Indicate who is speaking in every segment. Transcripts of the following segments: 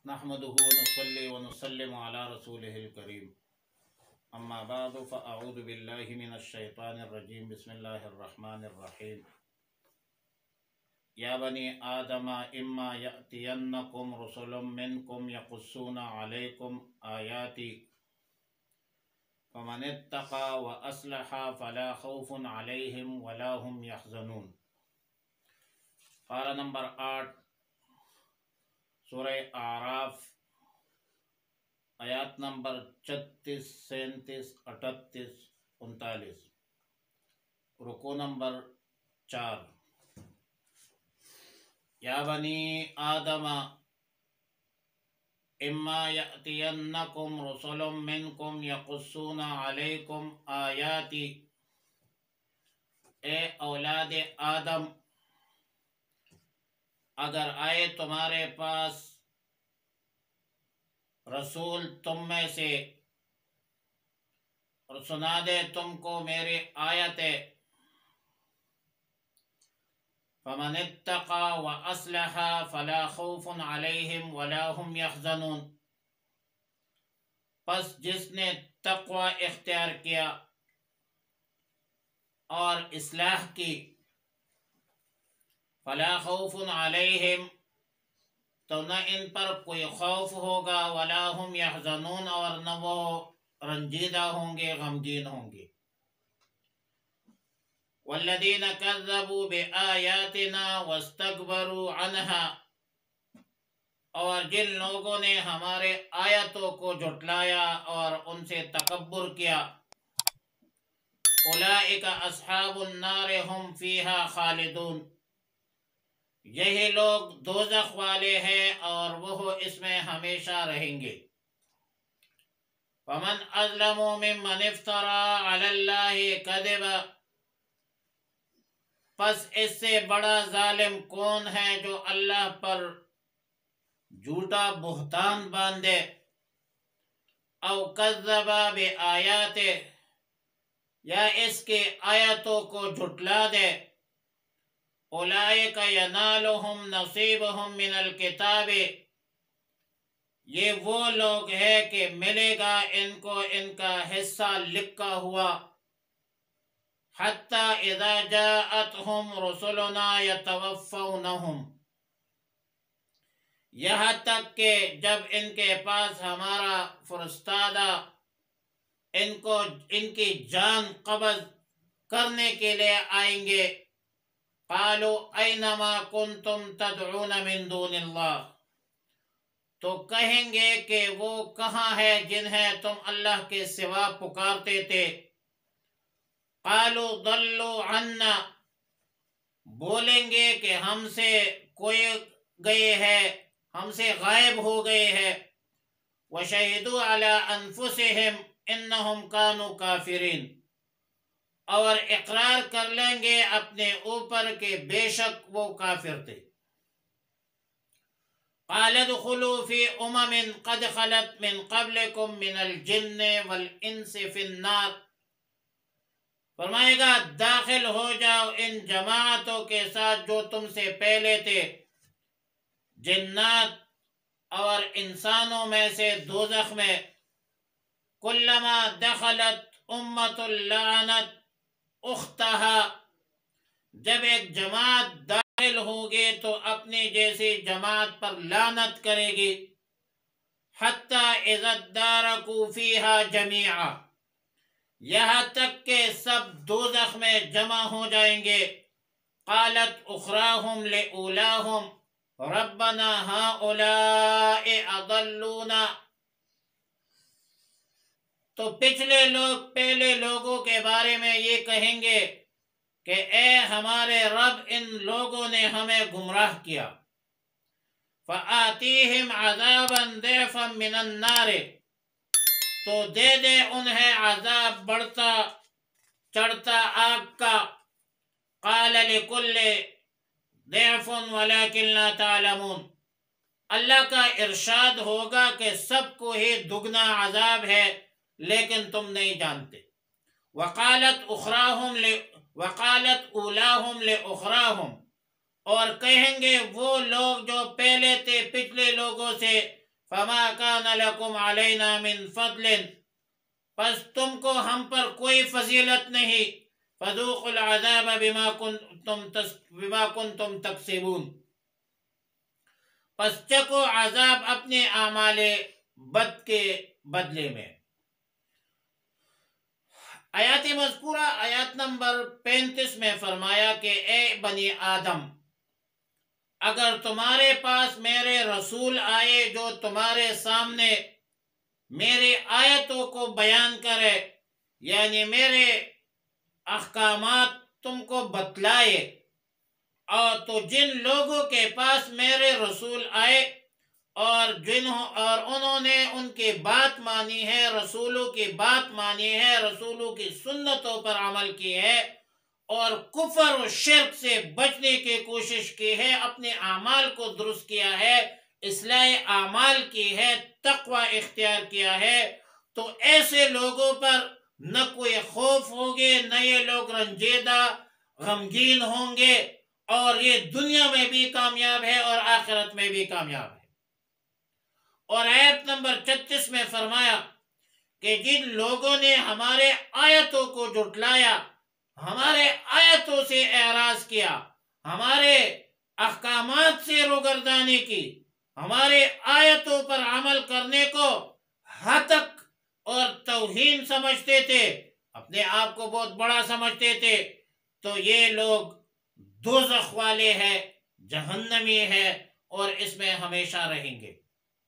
Speaker 1: نحمده ونصلي ونسلم على رسوله الكريم اما بعد فاعوذ بالله من الشيطان الرجيم بسم الله الرحمن الرحيم يا بني آدم إما يأتينكم رسل منكم يقصون عليكم آياتي فمن اتقى وأصلح فلا خوف عليهم ولا هم يحزنون۔ پارہ نمبر 8 سورہ اعراف، آیات نمبر 36، 37، 38، 39، رکوع نمبر 4۔ یا بنی آدم اما یأتینکم رسل منکم یقصون علیکم آیاتی، اے اولاد آدم اگر آئے تمہارے پاس رسول تم میں سے اور سنا دے تم کو میری آیتیں، فمن اتقى واصلح فلا خوف عليهم ولا هم يحزنون، پس جس نے تقوی اختیار کیا اور اصلاح کی، فلا خوف علیہم تو نہ ان پر کوئی خوف ہوگا، ولا هم يحزنون اور نہ وہ رنجیدہ ہوں گے، غمگین ہوں گے۔ والذین کذبوا بآیاتنا واستکبروا عنها، اور جن لوگوں نے ہمارے آیتوں کو جھٹلایا اور ان سے تکبر کیا، اولئک اصحاب النار هم فیہا خالدون، یہی لوگ دوزخ والے ہیں اور وہ اس میں ہمیشہ رہیں گے۔ فمن اظلم ممن افترى علی اللہ کذبا، پس اس سے بڑا ظالم کون ہے جو اللہ پر جھوٹا بہتان باندھے، او کذب بآیاتہ یا اس کے آیتوں کو جھٹلا دے، اولئک ینالہم نصیبہم من الکتاب، یہ وہ لوگ ہیں کہ ملے گا ان کو ان کا حصہ لکھا ہوا، حتی اذا جاءتہم رسلنا یتوفونہم، یہاں تک کہ جب ان کے پاس ہمارا فرستادہ ان کی جان قبض کرنے کے لیے آئیں گے، قالوا اینما کنتم تدعون من دون اللہ، تو کہیں گے کہ وہ کہاں ہے جنہیں تم اللہ کے سوا پکارتے تھے، قالوا ضلوا عنا، بولیں گے کہ ہم سے کوئی گئے ہے، ہم سے غائب ہو گئے ہے، وشہدوا علی انفسہم انہم کانوا کافرین، اور اقرار کر لیں گے اپنے اوپر کہ بے شک وہ کافر تھے۔ قال ادخلوا فی قد خلت من قبلکم من الجن والانس فی النار، فرمائے گا داخل ہو جاؤ ان جماعتوں کے ساتھ جو تم سے پہلے تھے، جنات اور انسانوں میں سے دوزخ میں، کلما دخلت امت لعنت اختہا، جب ایک جماعت داخل ہوگی تو اپنی جیسی جماعت پر لعنت کرے گی، حتی اذا ادارکوا فیہا جمیعا، یہاں تک کہ سب دوزخ میں جمع ہو جائیں گے، قالت اخراہم لأولاہم ربنا ہؤلاء اضلونا، تو پچھلے لوگ پہلے لوگوں کے بارے میں یہ کہیں گے کہ اے ہمارے رب ان لوگوں نے ہمیں گمراہ کیا، فآتیہم عذابا ضعفا من النار، تو دے دے انہیں عذاب بڑھتا چڑھتا آگ کا، قال لکل ضعف ولکن لا تعلمون، اللہ کا ارشاد ہوگا کہ سب کو ہی دگنا عذاب ہے لیکن تم نہیں جانتے۔ وقالت اولاہم لأخراہم، اور کہیں گے وہ لوگ جو پہلے تھے پچھلے لوگوں سے، فما کان لکم علینا من فضل، پس تم کو ہم پر کوئی فضیلت نہیں، فذوقوا العذاب بما کنتم تکسبون، پس چکو عذاب اپنے اعمال بد کے بدلے میں۔ آیات مذکورہ آیات نمبر 35 میں فرمایا کہ اے بنی آدم، اگر تمہارے پاس میرے رسول آئے جو تمہارے سامنے میرے آیتوں کو بیان کرے، یعنی میرے احکامات تم کو بتلائے، اور تو جن لوگوں کے پاس میرے رسول آئے اور انہوں نے ان کی بات مانی ہے، رسولوں کی بات مانی ہے، رسولوں کی سنتوں پر عمل کی ہے، اور کفر و شرک سے بچنے کی کوشش کی ہے، اپنے اعمال کو درست کیا ہے، اصلاح اعمال کی ہے، تقوی اختیار کیا ہے، تو ایسے لوگوں پر نہ کوئی خوف ہوگے، نہ یہ لوگ رنجیدہ غمگین ہوں گے، اور یہ دنیا میں بھی کامیاب ہے اور آخرت میں بھی کامیاب ہے۔ اور آیت نمبر 36 میں فرمایا کہ جن لوگوں نے ہمارے آیتوں کو جھٹلایا، ہمارے آیتوں سے اعراض کیا، ہمارے احکامات سے روگردانی کی، ہمارے آیتوں پر عمل کرنے کو ہتک اور توہین سمجھتے تھے، اپنے آپ کو بہت بڑا سمجھتے تھے، تو یہ لوگ دوزخ والے ہیں، جہنمی ہے، اور اس میں ہمیشہ رہیں گے۔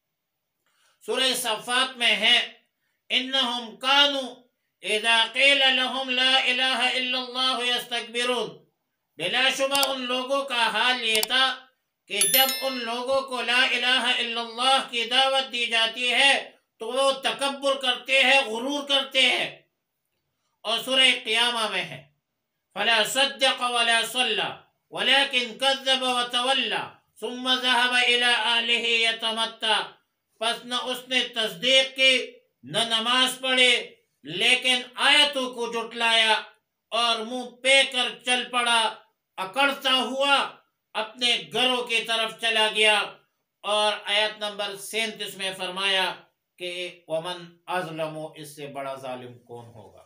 Speaker 1: سورہ صفات میں ہے انہم کانوا اذا قیل لهم لا الہ الا اللہ یستکبرون، بلا شبہ ان لوگوں کا حال یہ تھا کہ جب ان لوگوں کو لا الہ الا اللہ کی دعوت دی جاتی ہے تو وہ تکبر کرتے ہیں، غرور کرتے ہیں۔ اور سورہ قیامہ میں ہے فلا صدق ولا صلی ولكن كذب وتولى ثم ذهب الى اهله يتمتع، پس نہ اس نے تصدیق کی، نہ نماز پڑھے، لیکن آیتوں کو جھٹلایا اور منہ پہ کر چل پڑا، اکڑتا ہوا اپنے گھروں کی طرف چلا گیا۔ اور آیت نمبر 37 میں فرمایا کہ ومن اظلم، اس سے بڑا ظالم کون ہوگا،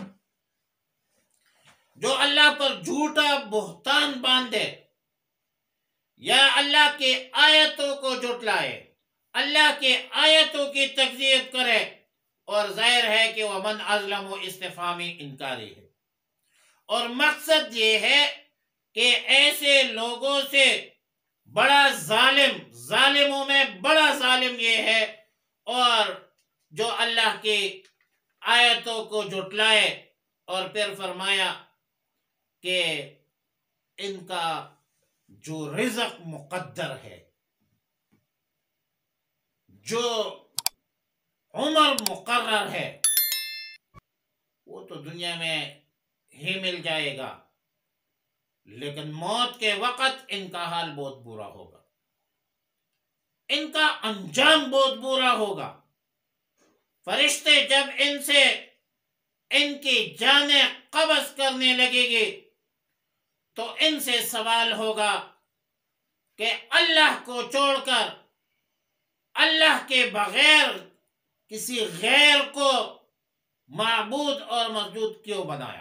Speaker 1: جو اللہ پر جھوٹا بہتان باندھے یا اللہ کے آیتوں کو جھٹلائے، اللہ کے آیتوں کی تکذیب کرے۔ اور ظاہر ہے کہ ومن اظلم استفہامی انکاری ہے، اور مقصد یہ ہے کہ ایسے لوگوں سے بڑا ظالم، ظالموں میں بڑا ظالم یہ ہے، اور جو اللہ کی آیتوں کو جھٹلائے۔ اور پھر فرمایا کہ ان کا جو رزق مقدر ہے، جو عمر مقرر ہے، وہ تو دنیا میں ہی مل جائے گا، لیکن موت کے وقت ان کا حال بہت برا ہوگا، ان کا انجام بہت برا ہوگا۔ فرشتے جب ان سے ان کی جانیں قبض کرنے لگے گی تو ان سے سوال ہوگا کہ اللہ کو چھوڑ کر اللہ کے بغیر کسی غیر کو معبود اور مسجود کیوں بنایا،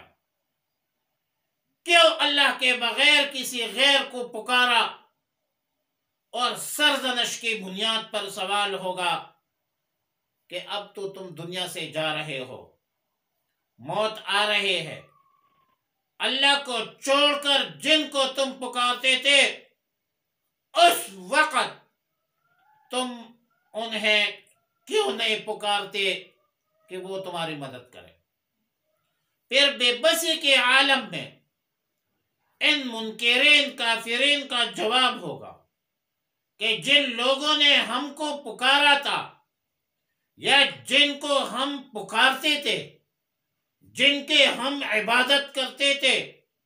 Speaker 1: کیوں اللہ کے بغیر کسی غیر کو پکارا۔ اور سرزنش کی بنیاد پر سوال ہوگا کہ اب تو تم دنیا سے جا رہے ہو، موت آ رہے ہے، اللہ کو چھوڑ کر جن کو تم پکارتے تھے اس وقت تم انہیں کیوں نہیں پکارتے کہ وہ تمہاری مدد کرے۔ پھر بے بسی کے عالم میں ان منکرین کافرین کا جواب ہوگا کہ جن لوگوں نے ہم کو پکارا تھا یا جن کو ہم پکارتے تھے، جن کے ہم عبادت کرتے تھے،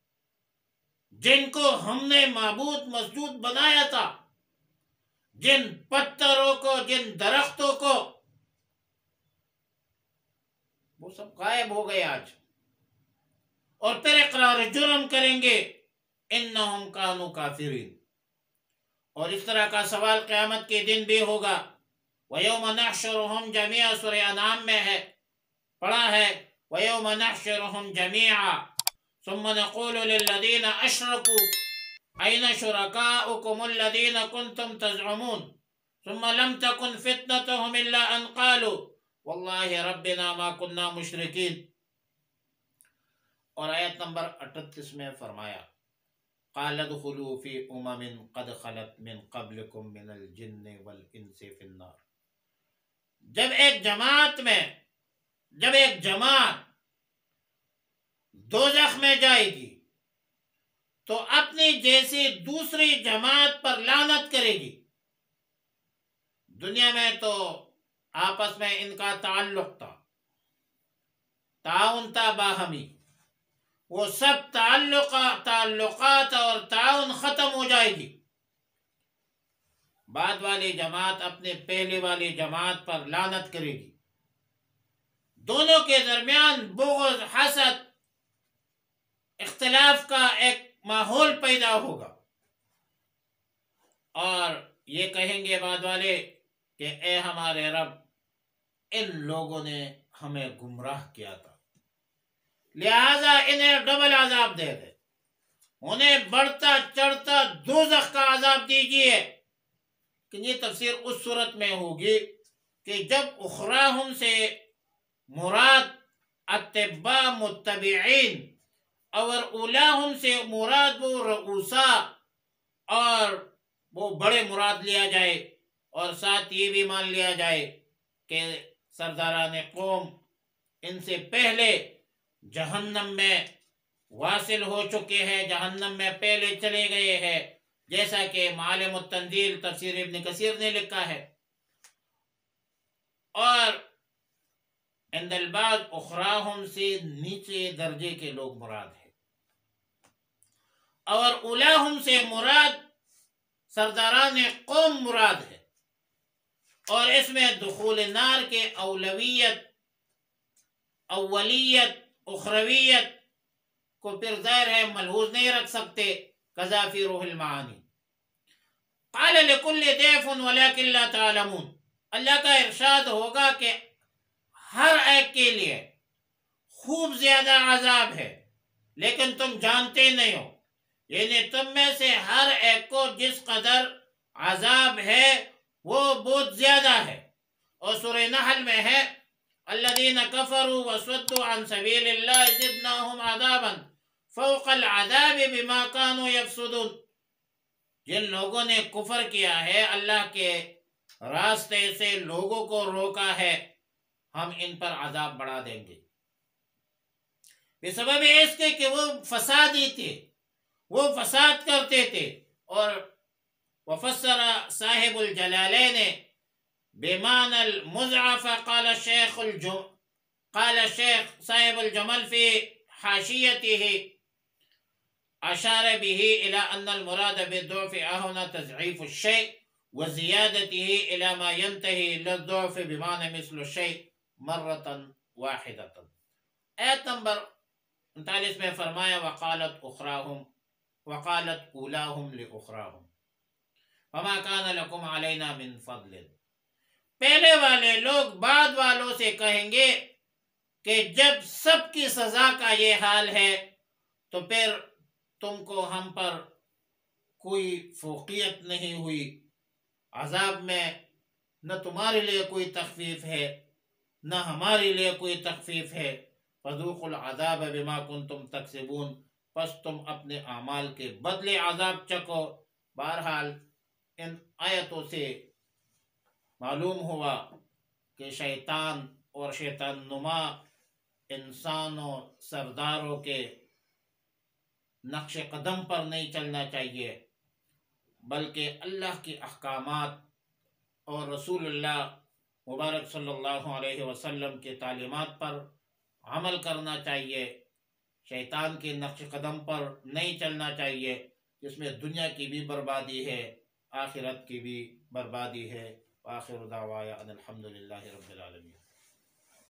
Speaker 1: جن کو ہم نے معبود مسجود بنایا تھا، جن پتھروں کو، جن درختوں کو، وہ سب غائب ہو گئے آج، اور پھر اقرار جرم کریں گے انہم کانوا کافرین۔ اور اس طرح کا سوال قیامت کے دن بھی ہوگا وَيَوْمَ نَحْشُرُهُمْ جَمِيعًا سورہ انعام میں ہے، پڑھا ہے وَيَوْمَ نَحْشُرُهُمْ جَمِيعًا ثُمَّ نَقُولُ لِلَّذِينَ أَشْرَكُوا أَيْنَ شُرَكَاؤُكُمُ الَّذِينَ كُنْتُمْ تَزْعُمُونَ ثُمَّ لَمْ تَكُنْ فِتْنَتُهُمْ إِلَّا أَنْ قَالُوا وَاللَّهِ رَبِّنَا مَا كُنَّا مُشْرِكِينَ۔ اور آیت نمبر 38 میں فرمایا قَالَ ادْخُلُوا فِي أُمَمٍ قَدْ خَلَتْ مِنْ قَبْلِكُمْ مِنَ الْجِنِّ وَالْإِنسِ فِي النَّارِ۔ جب ایک جماعت دوزخ میں جائے گی تو اپنی جیسی دوسری جماعت پر لعنت کرے گی۔ دنیا میں تو آپس میں ان کا تعلق تھا، تعاون تھا باہمی، وہ سب تعلقات اور تعاون ختم ہو جائے گی۔ بعد والی جماعت اپنے پہلے والی جماعت پر لعنت کرے گی، دونوں کے درمیان بغض، حسد، اختلاف کا ایک ماحول پیدا ہوگا، اور یہ کہیں گے بعد والے کہ اے ہمارے رب، ان لوگوں نے ہمیں گمراہ کیا تھا، لہذا انہیں ڈبل عذاب دے دے، انہیں بڑھتا چڑھتا دوزخ کا عذاب دیجیے۔ کہ یہ تفسیر اس صورت میں ہوگی کہ جب اخراہم سے مراد اتباع متبعین اور اولاہم سے مراد وہ رؤوسا اور وہ بڑے مراد لیا جائے، اور ساتھ یہ بھی مان لیا جائے کہ سرداران قوم ان سے پہلے جہنم میں واصل ہو چکے ہیں، جہنم میں پہلے چلے گئے ہیں، جیسا کہ معالم التنزیل تفسیر ابن کثیر نے لکھا ہے۔ اور عند البعض اخراہم سے نیچے درجے کے لوگ مراد ہیں، اور اولاہم سے مراد سرداران قوم مراد ہے، اور اس میں دخول نار کے اولیت اخرویت کو پھر ظاہر ہے ملحوظ نہیں رکھ سکتے، قضا فی روح المعانی۔ قال لکل ضیف ولکن لا تعلمون، اللہ کا ارشاد ہوگا کہ ہر ایک کے لیے خوب زیادہ عذاب ہے، لیکن تم جانتے نہیں ہو، یعنی تم میں سے ہر ایک کو جس قدر عذاب ہے وہ بہت زیادہ ہے۔ اور سورہ نحل میں ہے الذین کفروا وصدوا عن سبیل اللہ زدناہم عذابا فوق العذاب بما كانوا یفسدون، جن لوگوں نے کفر کیا ہے، اللہ کے راستے سے لوگوں کو روکا ہے، ہم ان پر عذاب بڑھا دیں گے بسبب اس کے کہ وہ فسادی تھے، وہ فساد کرتے تھے۔ اور وفسر صاحب الجلالین بمعنى المضعف قال الشيخ صاحب الجمل في حاشيته أشار به إلى أن المراد بالضعف هنا تضعيف الشيء وزيادته إلى ما ينتهي إلى الضعف بمعنى مثل الشيء مرة واحدة۔ آیت نمبر 39 میں فرمایا وقالت اولاہم لأخراہم وما كان لكم علينا من فضل، پہلے والے لوگ بعد والوں سے کہیں گے کہ جب سب کی سزا کا یہ حال ہے تو پھر تم کو ہم پر کوئی فوقیت نہیں ہوئی، عذاب میں نہ تمہارے لیے کوئی تخفیف ہے نہ ہمارے لیے کوئی تخفیف ہے، فذوقوا العذاب بما کنتم تکسبون، پس تم اپنے اعمال کے بدلے عذاب چکو۔ بہرحال ان آیتوں سے معلوم ہوا کہ شیطان اور شیطان نما انسانوں سرداروں کے نقش قدم پر نہیں چلنا چاہیے، بلکہ اللہ کے احکامات اور رسول اللہ مبارک صلی اللہ علیہ وسلم کے تعلیمات پر عمل کرنا چاہیے، شیطان کے نقش قدم پر نہیں چلنا چاہیے، جس میں دنیا کی بھی بربادی ہے، آخرت کی بھی بربادی ہے۔ وآخر دعوایا ان الحمد للہ رب العالمین۔